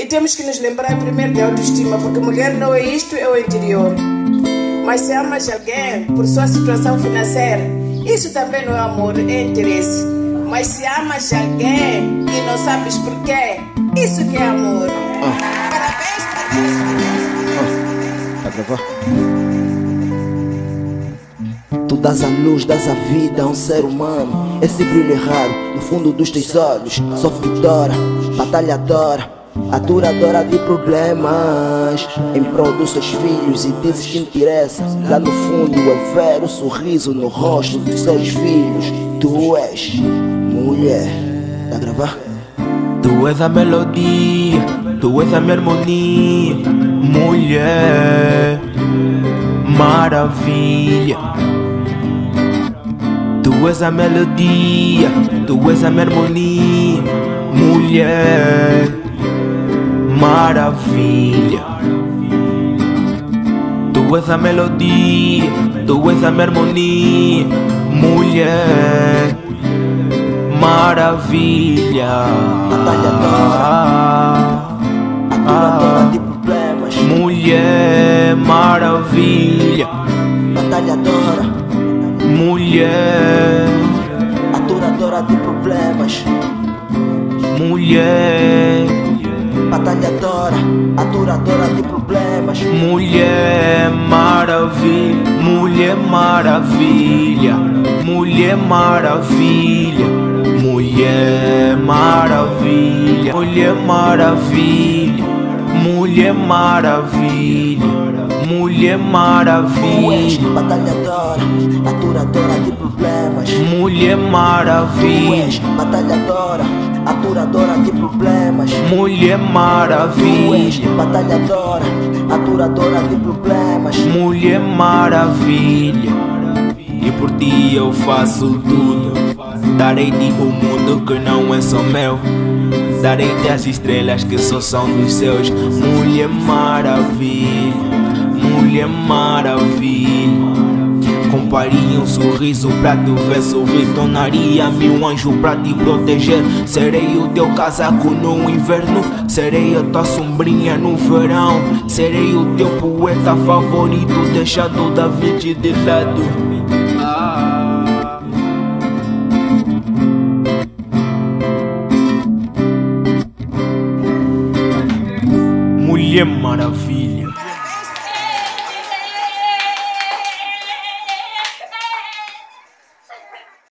temos que nos lembrar primeiro de autoestima, porque mulher não é isto, é o interior. Mas se amas alguém por sua situação financeira, isso também não é amor, é interesse. Mas se amas alguém e não sabes porquê, isso que é amor. Parabéns para Deus. Tá gravando? Tu dás a luz, dás a vida a um ser humano. Esse brilho é raro no fundo dos teus olhos. Sofredora, batalhadora, aturadora de problemas, em prol dos seus filhos, e dizes que interessa. Lá no fundo é ver o sorriso no rosto dos seus filhos. Tu és mulher. Tá a gravar? Tu és a melodia, tu és a minha harmonia. Mulher maravilha. Tu és a melodia, tu és a minha harmonia. Mulher maravilha. Tu és a melodia, tu és a minha harmonia. Mulher maravilha. Aturadora de problemas. Mulher maravilha. Batalhadora, mulher, aturadora de problemas. mulher, Batalhadora, aturadora de problemas. mulher maravilha, mulher maravilha, mulher maravilha, mulher maravilha, mulher maravilha, mulher maravilha, mulher maravilha, Batalhadora, aturadora de problemas. mulher maravilha, Batalhadora, aturadora de problemas. mulher maravilha, Batalhadora, aturadora de problemas. mulher maravilha. E por ti eu faço tudo. Darei-te o mundo que não é só meu. Darei-te as estrelas que só são dos seus. Mulher maravilha, mulher maravilha. Comparia um sorriso pra te ver sorrir. Tornaria-me um anjo pra te proteger. Serei o teu casaco no inverno. Serei a tua sombrinha no verão. Serei o teu poeta favorito, deixado da vida de lado. Mulher maravilha.